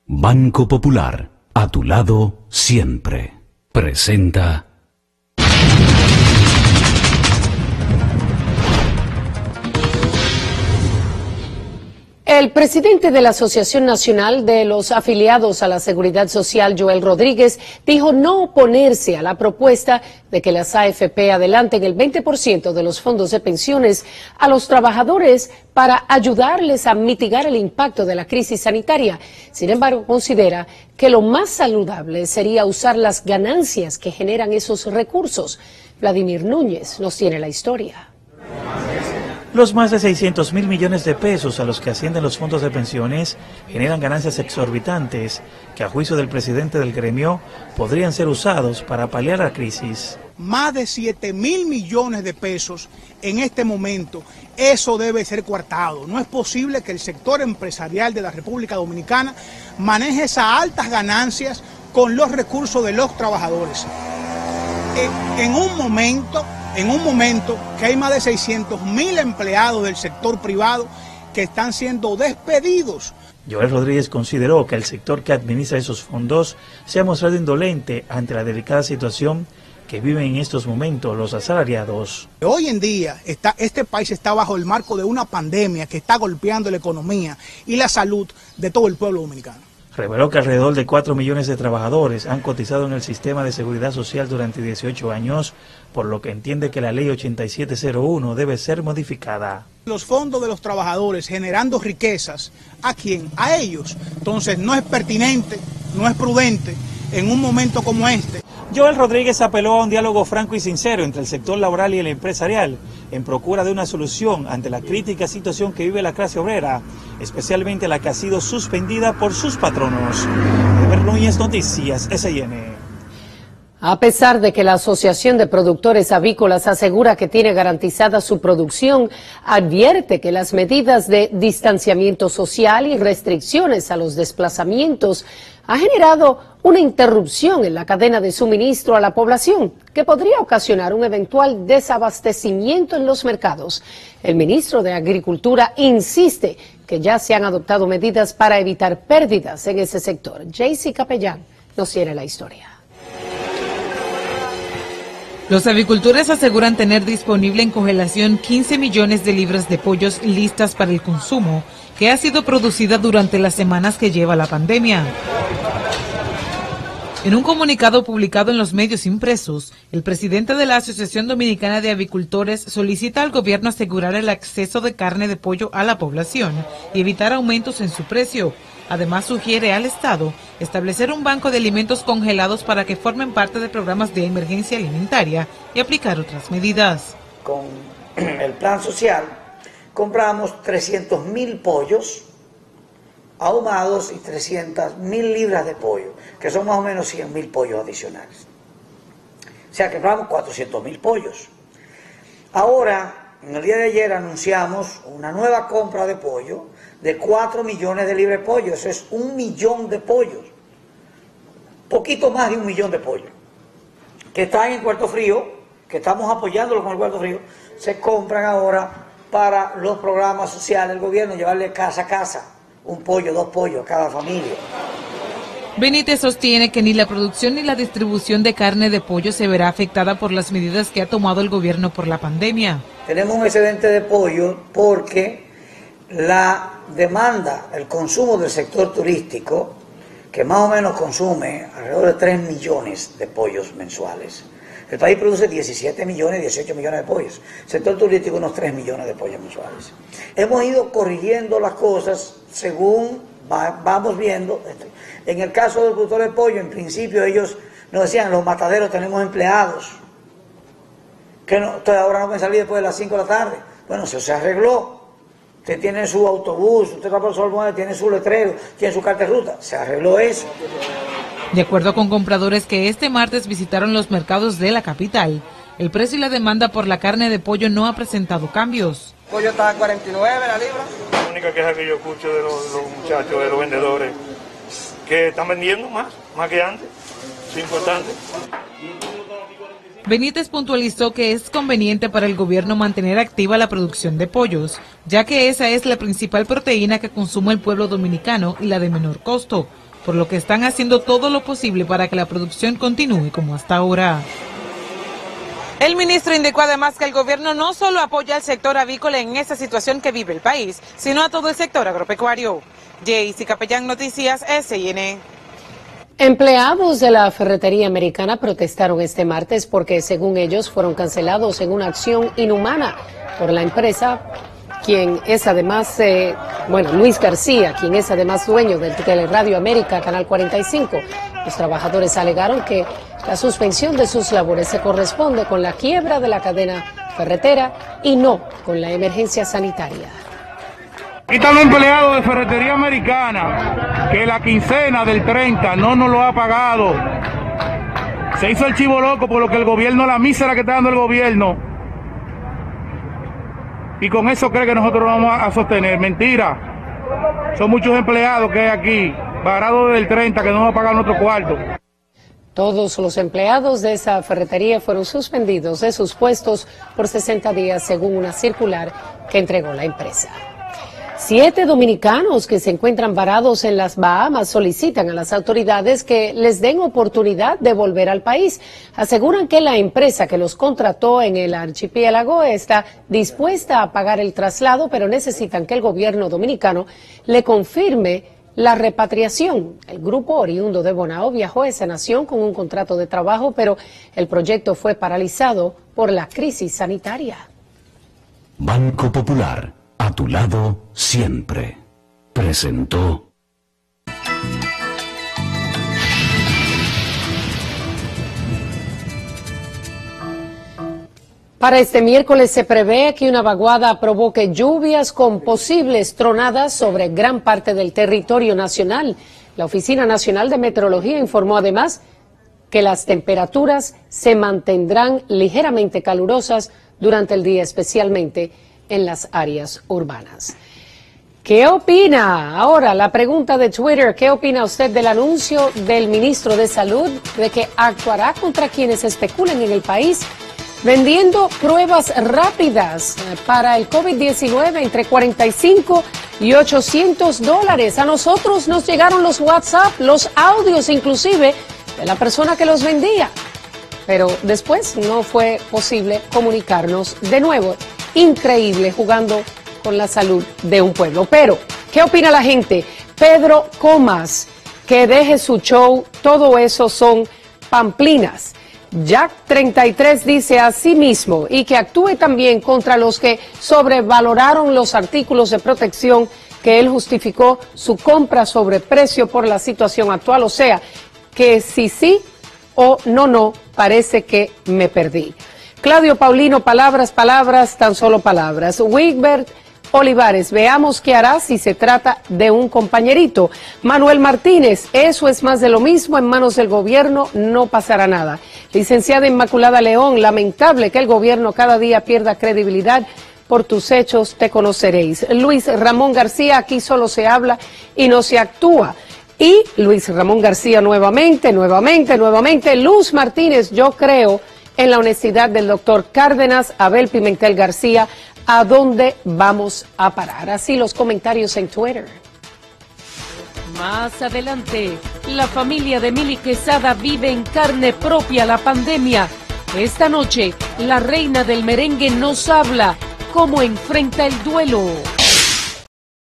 Banco Popular, a tu lado siempre. Presenta... El presidente de la Asociación Nacional de los Afiliados a la Seguridad Social, Joel Rodríguez, dijo no oponerse a la propuesta de que las AFP adelanten el 20% de los fondos de pensiones a los trabajadores para ayudarles a mitigar el impacto de la crisis sanitaria. Sin embargo, considera que lo más saludable sería usar las ganancias que generan esos recursos. Vladimir Núñez nos tiene la historia. Los más de 600.000 millones de pesos a los que ascienden los fondos de pensiones generan ganancias exorbitantes que, a juicio del presidente del gremio, podrían ser usados para paliar la crisis. Más de 7.000 millones de pesos en este momento, eso debe ser coartado. No es posible que el sector empresarial de la República Dominicana maneje esas altas ganancias con los recursos de los trabajadores. En un momento que hay más de 600.000 empleados del sector privado que están siendo despedidos. Joel Rodríguez consideró que el sector que administra esos fondos se ha mostrado indolente ante la delicada situación que viven en estos momentos los asalariados. Hoy en día este país está bajo el marco de una pandemia que está golpeando la economía y la salud de todo el pueblo dominicano. Reveló que alrededor de 4 millones de trabajadores han cotizado en el sistema de seguridad social durante 18 años, por lo que entiende que la ley 8701 debe ser modificada. Los fondos de los trabajadores generando riquezas, ¿a quién? A ellos. Entonces no es pertinente, no es prudente en un momento como este. Joel Rodríguez apeló a un diálogo franco y sincero entre el sector laboral y el empresarial en procura de una solución ante la crítica situación que vive la clase obrera, especialmente la que ha sido suspendida por sus patronos. Vladimir Núñez, Noticias SIN. A pesar de que la Asociación de Productores Avícolas asegura que tiene garantizada su producción, advierte que las medidas de distanciamiento social y restricciones a los desplazamientos ha generado una interrupción en la cadena de suministro a la población que podría ocasionar un eventual desabastecimiento en los mercados. El ministro de Agricultura insiste que ya se han adoptado medidas para evitar pérdidas en ese sector. Jaycee Capellán nos tiene la historia. Los avicultores aseguran tener disponible en congelación 15 millones de libras de pollos listas para el consumo, que ha sido producida durante las semanas que lleva la pandemia. En un comunicado publicado en los medios impresos, el presidente de la Asociación Dominicana de Avicultores solicita al gobierno asegurar el acceso de carne de pollo a la población y evitar aumentos en su precio. Además, sugiere al Estado establecer un banco de alimentos congelados para que formen parte de programas de emergencia alimentaria y aplicar otras medidas. Con el plan social compramos 300.000 pollos ahumados y 300.000 libras de pollo, que son más o menos 100.000 pollos adicionales. O sea que compramos 400.000 pollos. Ahora, en el día de ayer anunciamos una nueva compra de pollo de 4 millones de libras de pollo. Eso es 1 millón de pollos. Poquito más de 1 millón de pollos. Que están en Puerto Frío, que estamos apoyándolo con el Puerto Frío, se compran ahora para los programas sociales del gobierno, llevarle casa a casa. 1 pollo, 2 pollos a cada familia. Benítez sostiene que ni la producción ni la distribución de carne de pollo se verá afectada por las medidas que ha tomado el gobierno por la pandemia. Tenemos un excedente de pollo porque la demanda, el consumo del sector turístico, que más o menos consume alrededor de 3 millones de pollos mensuales. El país produce 17 millones, 18 millones de pollos. El sector turístico unos 3 millones de pollos mensuales. Hemos ido corrigiendo las cosas según vamos viendo. En el caso del productor de pollo, en principio ellos nos decían, los mataderos tenemos empleados, que no, entonces ahora no pueden salir después de las 5 de la tarde. Bueno, eso se arregló. Usted tiene su autobús, usted está por su almohada, tiene su letrero, tiene su carta de ruta. Se arregló eso. De acuerdo con compradores que este martes visitaron los mercados de la capital, el precio y la demanda por la carne de pollo no ha presentado cambios. El pollo está a 49 la libra. La única queja que yo escucho de los muchachos, de los vendedores, que están vendiendo más que antes. Es importante. Benítez puntualizó que es conveniente para el gobierno mantener activa la producción de pollos, ya que esa es la principal proteína que consume el pueblo dominicano y la de menor costo, por lo que están haciendo todo lo posible para que la producción continúe como hasta ahora. El ministro indicó además que el gobierno no solo apoya al sector avícola en esta situación que vive el país, sino a todo el sector agropecuario. Jaycee Capellán, Noticias SIN. Empleados de la ferretería americana protestaron este martes porque, según ellos, fueron cancelados en una acción inhumana por la empresa, quien es además, Luis García, quien es además dueño del Teleradio América, Canal 45. Los trabajadores alegaron que la suspensión de sus labores se corresponde con la quiebra de la cadena ferretera y no con la emergencia sanitaria. Aquí están los empleados de Ferretería Americana, que la quincena del 30 no nos lo ha pagado. Se hizo el chivo loco por lo que el gobierno, la mísera que está dando el gobierno. Y con eso cree que nosotros lo vamos a sostener. Mentira. Son muchos empleados que hay aquí, varados del 30, que no nos pagan nuestro cuarto. Todos los empleados de esa ferretería fueron suspendidos de sus puestos por 60 días, según una circular que entregó la empresa. 7 dominicanos que se encuentran varados en las Bahamas solicitan a las autoridades que les den oportunidad de volver al país. Aseguran que la empresa que los contrató en el archipiélago está dispuesta a pagar el traslado, pero necesitan que el gobierno dominicano le confirme la repatriación. El grupo oriundo de Bonao viajó a esa nación con un contrato de trabajo, pero el proyecto fue paralizado por la crisis sanitaria. Banco Popular, a tu lado siempre. Presentó. Para este miércoles se prevé que una vaguada provoque lluvias con posibles tronadas sobre gran parte del territorio nacional. La Oficina Nacional de Meteorología informó además que las temperaturas se mantendrán ligeramente calurosas durante el día, especialmente en las áreas urbanas. ¿Qué opina? Ahora, la pregunta de Twitter, ¿qué opina usted del anuncio del ministro de Salud de que actuará contra quienes especulen en el país vendiendo pruebas rápidas para el COVID-19 entre $45 y $800? A nosotros nos llegaron los WhatsApp, los audios inclusive de la persona que los vendía, pero después no fue posible comunicarnos de nuevo. Increíble, jugando con la salud de un pueblo. Pero, ¿qué opina la gente? Pedro Comas, que deje su show, todo eso son pamplinas. Jack 33 dice así mismo, y que actúe también contra los que sobrevaloraron los artículos de protección que él justificó su compra sobre precio por la situación actual. O sea, que si sí o no, parece que me perdí. Claudio Paulino, palabras, tan solo palabras. Wigbert Olivares, veamos qué hará si se trata de un compañerito. Manuel Martínez, eso es más de lo mismo, en manos del gobierno no pasará nada. Licenciada Inmaculada León, lamentable que el gobierno cada día pierda credibilidad. Por tus hechos te conoceréis. Luis Ramón García, aquí solo se habla y no se actúa. Y Luis Ramón García nuevamente. Luz Martínez, yo creo en la honestidad del doctor Cárdenas. Abel Pimentel García, ¿a dónde vamos a parar? Así los comentarios en Twitter. Más adelante, la familia de Mili Quesada vive en carne propia la pandemia. Esta noche, la reina del merengue nos habla cómo enfrenta el duelo.